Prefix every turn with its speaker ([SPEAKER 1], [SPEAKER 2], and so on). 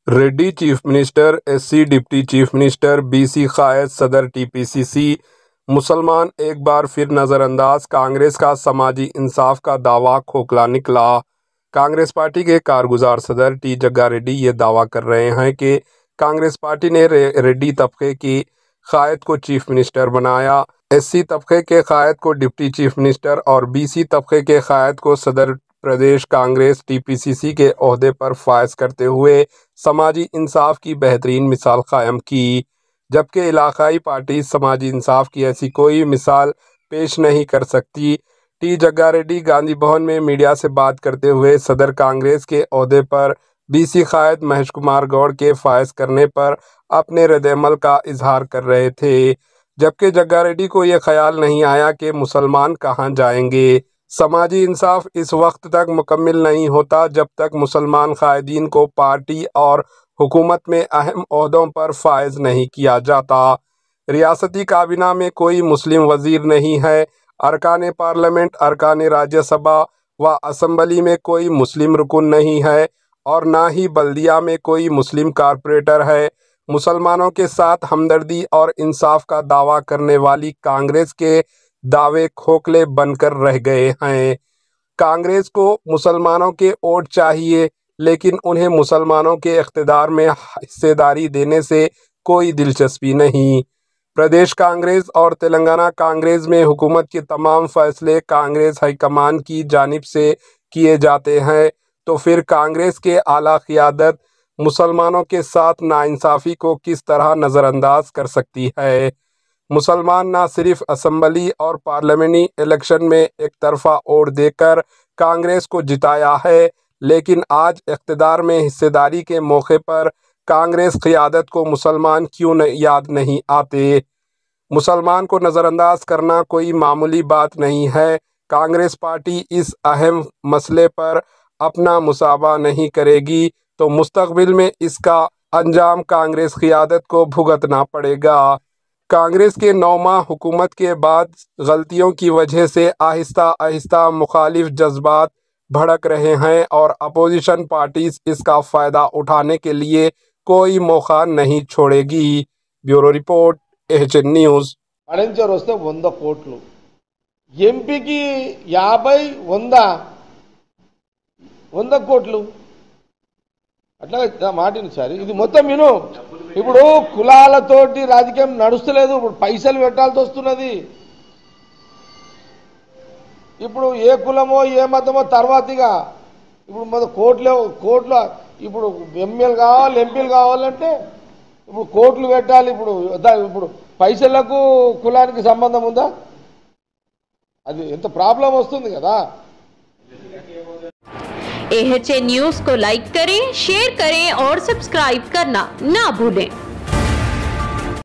[SPEAKER 1] Reddy chief minister, SC deputy chief minister, BC कायद सदर TPCC, मुसलमान एक बार फिर नज़रअंदाज, कांग्रेस का समाजी इंसाफ का दावा खोखला निकला। कांग्रेस पार्टी के कारगुजार सदर टी जग्गा रेड्डी ये दावा कर रहे हैं कि कांग्रेस पार्टी ने रेड्डी तबके की कायद को चीफ मिनिस्टर बनाया, एससी तबके के कायद को डिप्टी चीफ मिनिस्टर और बीसी तबके के कायद को सदर प्रदेश कांग्रेस टीपीसीसी के ओहदे पर फायज करते हुए समाजी इंसाफ की बेहतरीन मिसाल कायम की, जबकि इलाकाई पार्टी समाजी इंसाफ की ऐसी कोई मिसाल पेश नहीं कर सकती। टी जग्गा रेड्डी गांधी भवन में मीडिया से बात करते हुए सदर कांग्रेस के ओहदे पर बीसी कायद महेश कुमार गौड़ के फायज करने पर अपने रद्द-ए-अमल का इजहार कर रहे थे, जबकि जग्गा रेड्डी को यह ख्याल नहीं आया कि मुसलमान कहाँ जाएंगे। समाजी इंसाफ इस वक्त तक मुकम्मल नहीं होता जब तक मुसलमान कायदीन को पार्टी और हुकूमत में अहम ओहदों पर फायज नहीं किया जाता। रियासती काबीना में कोई मुस्लिम वजीर नहीं है, अरकान पार्लियामेंट, अरकान राज्यसभा व असम्बली में कोई मुस्लिम रुकन नहीं है और ना ही बल्दिया में कोई मुस्लिम कारपोरेटर है। मुसलमानों के साथ हमदर्दी और इंसाफ का दावा करने वाली कांग्रेस के दावे खोखले बनकर रह गए हैं। कांग्रेस को मुसलमानों के वोट चाहिए, लेकिन उन्हें मुसलमानों के इख्तिदार में हिस्सेदारी देने से कोई दिलचस्पी नहीं। प्रदेश कांग्रेस और तेलंगाना कांग्रेस में हुकूमत के तमाम फैसले कांग्रेस हाईकमान की जानिब से किए जाते हैं, तो फिर कांग्रेस के आला क़ियादत मुसलमानों के साथ नाइंसाफ़ी को किस तरह नज़रअंदाज कर सकती है। मुसलमान न सिर्फ असम्बली और पार्लियामेंटी इलेक्शन में एक तरफा वोट देकर कांग्रेस को जिताया है, लेकिन आज इक़्तिदार में हिस्सेदारी के मौके पर कांग्रेस क़ियादत को मुसलमान क्यों याद नहीं आते। मुसलमान को नज़रअंदाज करना कोई मामूली बात नहीं है। कांग्रेस पार्टी इस अहम मसले पर अपना मुसावा नहीं करेगी तो मुस्तक़बिल में इसका अंजाम कांग्रेस क़ियादत को भुगतना पड़ेगा। कांग्रेस के 9 माह हुकूमत के बाद गलतियों की वजह से आहिस्ता आहिस्ता मुखालिफ जज्बात भड़क रहे हैं और अपोजिशन पार्टीज इसका फ़ायदा उठाने के लिए कोई मौका नहीं छोड़ेगी। Bureau report, HN news.
[SPEAKER 2] అడిగించారు వస్తే 100 కోట్లు, ఎంపీకి 50, 100 కోట్లు అట్లా మాటిని సార్. ఇది మొత్తం విను. ఇప్పుడు కులాలతోటి రాజకీయం నడుస్తలేదు, ఇప్పుడు పైసలు పెట్టాల్సి వస్తున్నది. ఇప్పుడు ఏ కులమో ఏ మతమో తర్వాతగా ఇప్పుడు మన కోట్లు ఇప్పుడు ఎమ్మెల్యేలు కావాలి, ఎంపీలు కావాలంటే ఇప్పుడు కోట్లు పెట్టాలి. ఇప్పుడు పైసలకు కులానికి సంబంధం ఉందా? అది ఎంత ప్రాబ్లం వస్తుంది కదా.
[SPEAKER 3] एएचएन न्यूज़ को लाइक करें, शेयर करें और सब्सक्राइब करना ना भूलें।